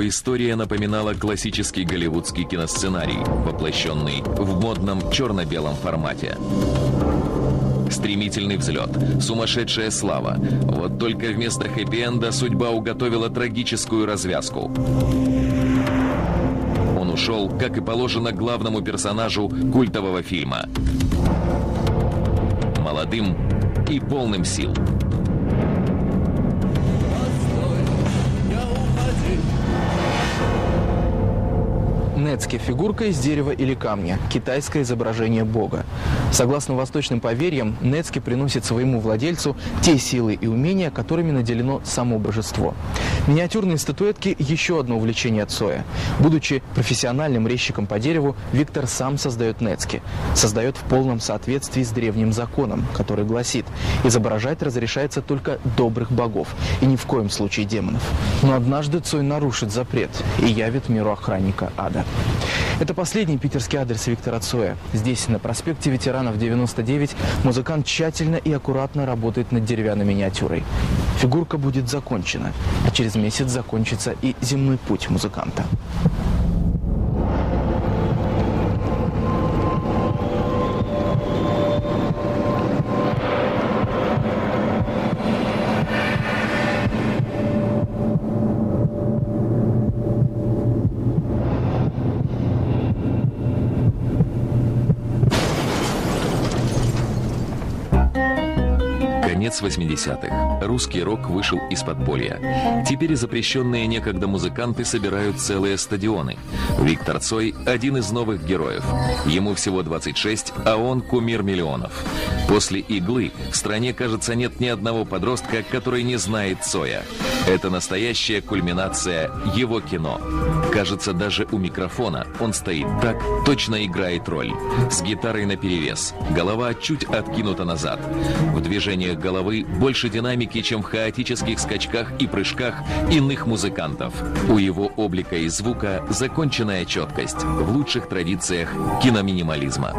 история напоминала классический голливудский киносценарий, воплощенный в модном черно-белом формате. Стремительный взлет, сумасшедшая слава. Вот только вместо хэппи-энда судьба уготовила трагическую развязку. Он ушел, как и положено главному персонажу культового фильма. Молодым и полным сил. Нецки – фигурка из дерева или камня, китайское изображение бога. Согласно восточным поверьям, Нецки приносит своему владельцу те силы и умения, которыми наделено само божество. Миниатюрные статуэтки – еще одно увлечение Цоя. Будучи профессиональным резчиком по дереву, Виктор сам создает Нецки. Создает в полном соответствии с древним законом, который гласит: изображать разрешается только добрых богов и ни в коем случае демонов. Но однажды Цой нарушит запрет и явит миру охранника ада. Это последний питерский адрес Виктора Цоя. Здесь, на проспекте Ветеранов 99, музыкант тщательно и аккуратно работает над деревянной миниатюрой. Фигурка будет закончена, а через месяц закончится и земной путь музыканта. Конец 80-х. Русский рок вышел из подполья. Теперь запрещенные некогда музыканты собирают целые стадионы. Виктор Цой – один из новых героев. Ему всего 26, а он кумир миллионов. После «Иглы» в стране, кажется, нет ни одного подростка, который не знает Цоя. Это настоящая кульминация его кино. Кажется, даже у микрофона он стоит так, точно играет роль. С гитарой наперевес, голова чуть откинута назад. В движениях головы больше динамики, чем в хаотических скачках и прыжках иных музыкантов. У его облика и звука законченная четкость в лучших традициях киноминимализма.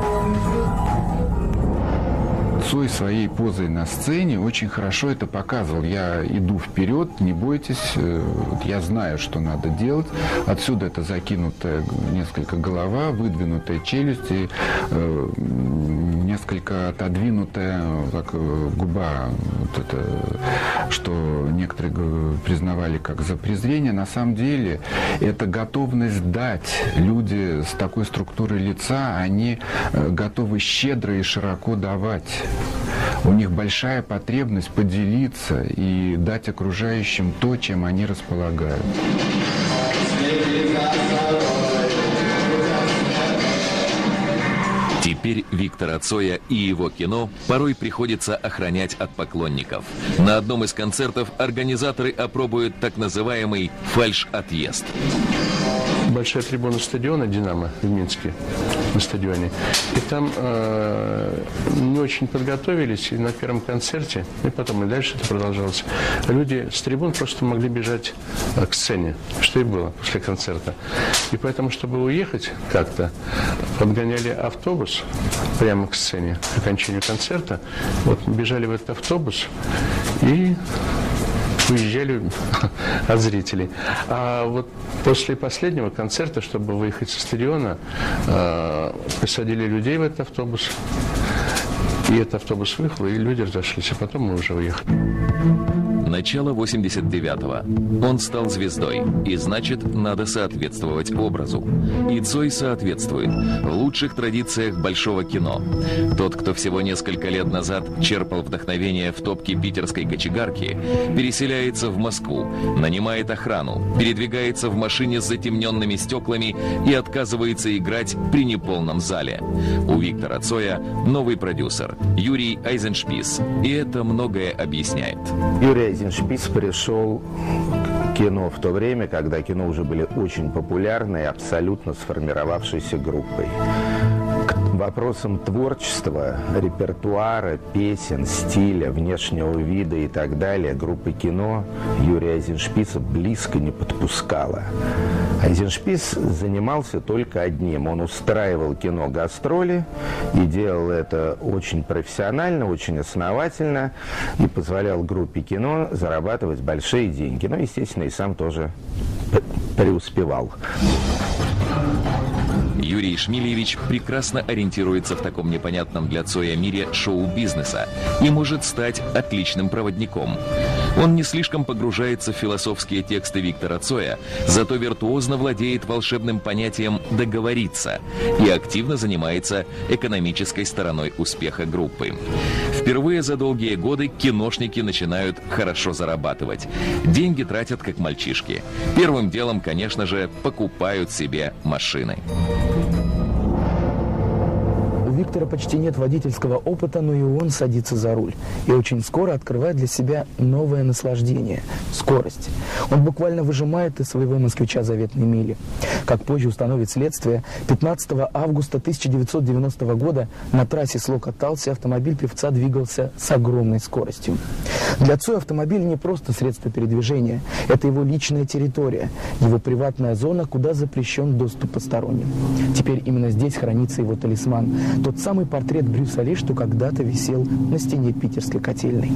Цой своей позой на сцене очень хорошо это показывал. Я иду вперед, не бойтесь, я знаю, что надо делать. Отсюда это закинутая несколько голова, выдвинутая челюсть и несколько отодвинутая так, губа. Вот это, что некоторые признавали как за презрение. На самом деле это готовность дать. Люди с такой структурой лица, они готовы щедро и широко давать. У них большая потребность поделиться и дать окружающим то, чем они располагают. Теперь Виктора Цоя и его кино порой приходится охранять от поклонников. На одном из концертов организаторы опробуют так называемый фальш-отъезд. Большая трибуна стадиона «Динамо» в Минске, на стадионе. И там не очень подготовились, и на первом концерте, и потом и дальше это продолжалось, люди с трибун просто могли бежать к сцене, что и было после концерта. И поэтому, чтобы уехать как-то, подгоняли автобус прямо к сцене, к окончанию концерта, вот бежали в этот автобус и уезжали от зрителей. А вот после последнего концерта, чтобы выехать со стадиона, посадили людей в этот автобус, и этот автобус выехал, и люди разошлись, а потом мы уже уехали. Начало 89-го. Он стал звездой, и значит, надо соответствовать образу. И Цой соответствует в лучших традициях большого кино. Тот, кто всего несколько лет назад черпал вдохновение в топке питерской кочегарки, переселяется в Москву, нанимает охрану, передвигается в машине с затемненными стеклами и отказывается играть при неполном зале. У Виктора Цоя новый продюсер Юрий Айзеншпис, и это многое объясняет. Юрий Айзеншпис пришел к кино в то время, когда кино уже были очень популярной, абсолютно сформировавшейся группой. вопросам творчества, репертуара, песен, стиля, внешнего вида и так далее группа кино Юрия Айзеншписа близко не подпускала. Айзеншпис занимался только одним. Он устраивал кино-гастроли и делал это очень профессионально, очень основательно и позволял группе кино зарабатывать большие деньги. Ну, естественно, и сам тоже преуспевал. Юрий Шмильевич прекрасно ориентируется в таком непонятном для Цоя мире шоу-бизнеса и может стать отличным проводником. Он не слишком погружается в философские тексты Виктора Цоя, зато виртуозно владеет волшебным понятием «договориться» и активно занимается экономической стороной успеха группы. Впервые за долгие годы киношники начинают хорошо зарабатывать. Деньги тратят как мальчишки. Первым делом, конечно же, покупают себе машины. У Виктора почти нет водительского опыта, но и он садится за руль. И очень скоро открывает для себя новое наслаждение – скорость. Он буквально выжимает из своего москвича заветные мили. Как позже установит следствие, 15 августа 1990 года на трассе Слок-Талси автомобиль певца двигался с огромной скоростью. Для Цоя автомобиль не просто средство передвижения. Это его личная территория, его приватная зона, куда запрещен доступ посторонним. Теперь именно здесь хранится его талисман. Тот самый портрет Брюса Ли, что когда-то висел на стене питерской котельной.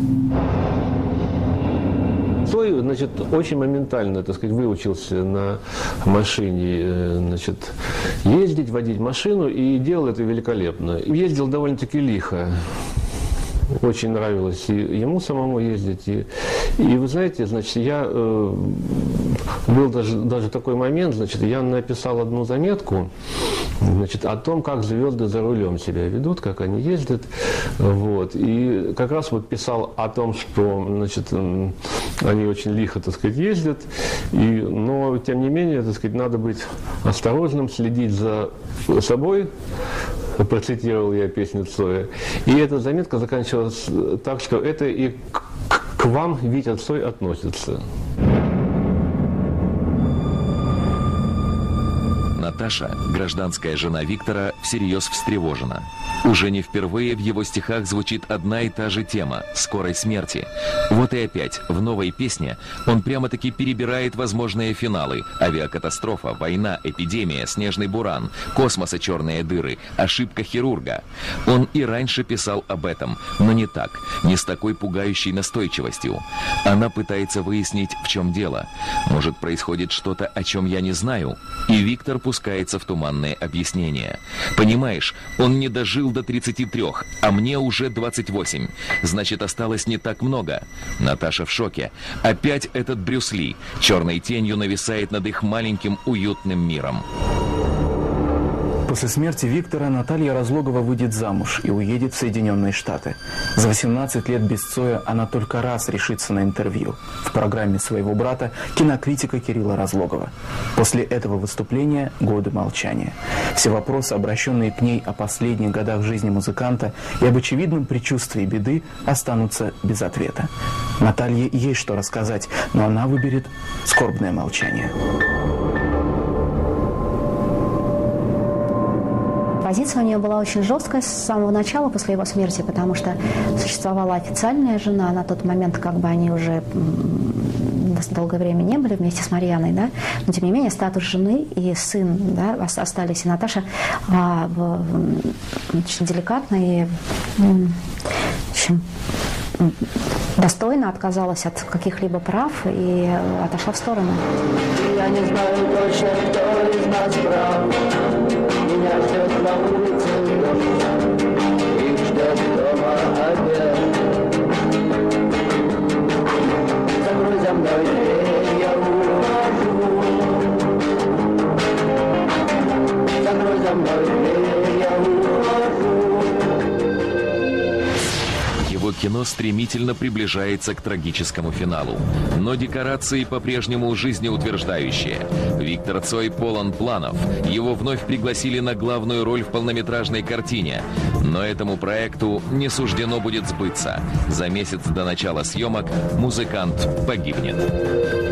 Цой, значит, очень моментально, так сказать, выучился на машине, значит, ездить, водить машину, и делал это великолепно. Ездил довольно-таки лихо. Очень нравилось и ему самому ездить. И вы знаете, значит, я был даже такой момент, значит, я написал одну заметку, значит, о том, как звезды за рулем себя ведут, как они ездят. Вот. И как раз вот писал о том, что, значит, они очень лихо, так сказать, ездят. Но, тем не менее, так сказать, надо быть осторожным, следить за собой. Процитировал я песню Цоя. И эта заметка заканчивалась так, что это и к вам, Витя Цой, относится. Наташа, гражданская жена Виктора, всерьез встревожена. Уже не впервые в его стихах звучит одна и та же тема – скорой смерти. Вот и опять, в новой песне он прямо-таки перебирает возможные финалы. Авиакатастрофа, война, эпидемия, снежный буран, космоса черные дыры, ошибка хирурга. Он и раньше писал об этом, но не так, не с такой пугающей настойчивостью. Она пытается выяснить, в чем дело. Может, происходит что-то, о чем я не знаю? И Виктор пускается в туманные объяснения. Понимаешь, он не дожил до 33, а мне уже 28. Значит, осталось не так много. Наташа в шоке. Опять этот Брюс Ли черной тенью нависает над их маленьким уютным миром. После смерти Виктора Наталья Разлогова выйдет замуж и уедет в Соединенные Штаты. За 18 лет без Цоя она только раз решится на интервью в программе своего брата, кинокритика Кирилла Разлогова. После этого выступления годы молчания. Все вопросы, обращенные к ней о последних годах жизни музыканта и об очевидном предчувствии беды, останутся без ответа. Наталье есть что рассказать, но она выберет скорбное молчание. Позиция у нее была очень жесткая с самого начала, после его смерти, потому что существовала официальная жена. На тот момент как бы они уже долгое время не были вместе с Марьяной, да? Но тем не менее статус жены и сын, да, остались. И Наташа очень деликатно и достойно отказалась от каких-либо прав и отошла в сторону. Я не знаю точно, кто из нас прав. Меня ждет на улице дождь, их ждет дома обед. Закрой за мной дверь, я ухожу. Закрой за мной дверь, я ухожу. Его кино стремительно приближается к трагическому финалу. Но декорации по-прежнему жизнеутверждающие. Виктор Цой полон планов. Его вновь пригласили на главную роль в полнометражной картине. Но этому проекту не суждено будет сбыться. За месяц до начала съемок музыкант погибнет.